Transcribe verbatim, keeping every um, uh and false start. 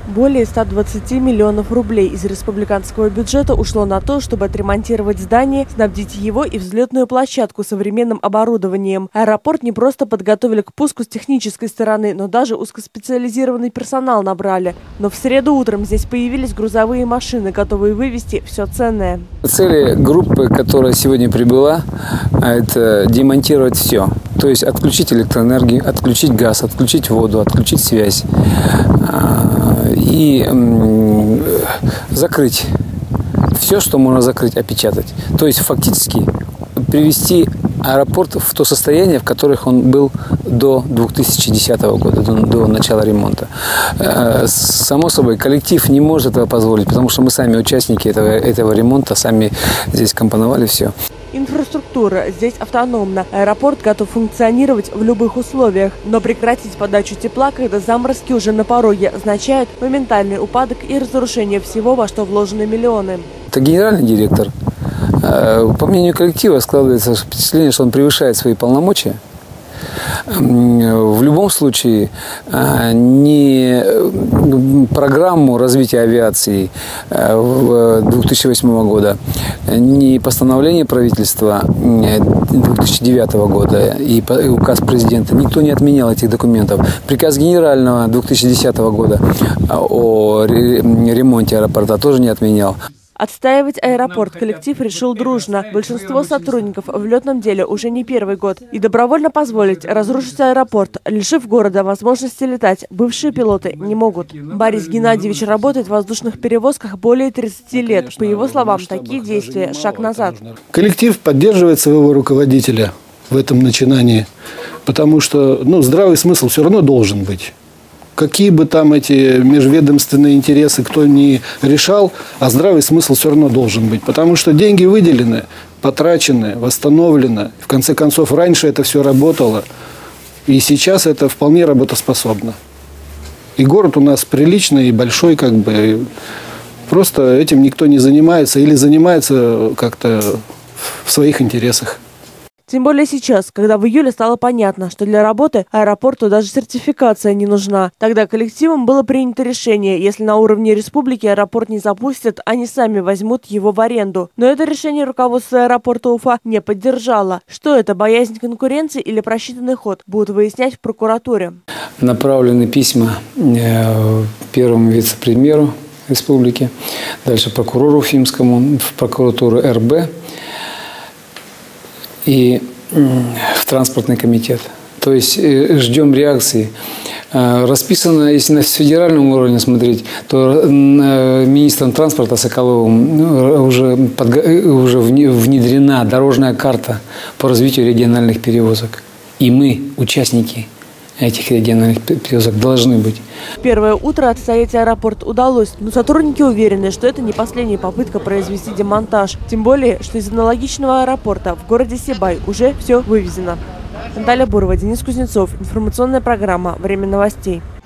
Более ста двадцати миллионов рублей из республиканского бюджета ушло на то, чтобы отремонтировать здание, снабдить его и взлетную площадку современным оборудованием. Аэропорт не просто подготовили к пуску с технической стороны, но даже узкоспециализированный персонал набрали. Но в среду утром здесь появились грузовые машины, готовые вывезти все ценное. Цели группы, которая сегодня прибыла, это демонтировать все. То есть отключить электроэнергию, отключить газ, отключить воду, отключить связь и закрыть все, что можно закрыть, опечатать. То есть фактически привести аэропорт в то состояние, в котором он был до две тысячи десятого года, до, до начала ремонта. Само собой, коллектив не может этого позволить, потому что мы сами участники этого, этого ремонта, сами здесь компоновали все. Инфраструктура здесь автономна. Аэропорт готов функционировать в любых условиях. Но прекратить подачу тепла, когда заморозки уже на пороге, означает моментальный упадок и разрушение всего, во что вложены миллионы. Это генеральный директор. По мнению коллектива складывается впечатление, что он превышает свои полномочия. В любом случае, ни программу развития авиации две тысячи восьмого года, ни постановление правительства две тысячи девятого года и указ президента, никто не отменял этих документов. Приказ генерального две тысячи десятого года о ремонте аэропорта тоже не отменял. Отстаивать аэропорт коллектив решил дружно. Большинство сотрудников в летном деле уже не первый год. И добровольно позволить разрушить аэропорт, лишив города возможности летать, бывшие пилоты не могут. Борис Геннадьевич работает в воздушных перевозках более тридцати лет. По его словам, такие действия – шаг назад. Коллектив поддерживает своего руководителя в этом начинании, потому что ну, здравый смысл все равно должен быть. Какие бы там эти межведомственные интересы кто ни решал, а здравый смысл все равно должен быть. Потому что деньги выделены, потрачены, восстановлены. В конце концов, раньше это все работало. И сейчас это вполне работоспособно. И город у нас приличный и большой, как бы. Просто этим никто не занимается или занимается как-то в своих интересах. Тем более сейчас, когда в июле стало понятно, что для работы аэропорту даже сертификация не нужна. Тогда коллективом было принято решение, если на уровне республики аэропорт не запустят, они сами возьмут его в аренду. Но это решение руководство аэропорта Уфа не поддержало. Что это, боязнь конкуренции или просчитанный ход, будут выяснять в прокуратуре. Направлены письма первому вице-премьеру республики, дальше прокурору Уфимскому, в прокуратуру эр бэ. И в транспортный комитет. То есть ждем реакции. Расписано, если на федеральном уровне смотреть, то министром транспорта Соколовым уже, под, уже внедрена дорожная карта по развитию региональных перевозок. И мы, участники этих региональных перевозок, должны быть. В первое утро отстоять аэропорт удалось, но сотрудники уверены, что это не последняя попытка произвести демонтаж. Тем более, что из аналогичного аэропорта в городе Сибай уже все вывезено. Наталья Бурова, Денис Кузнецов. Информационная программа «Время новостей».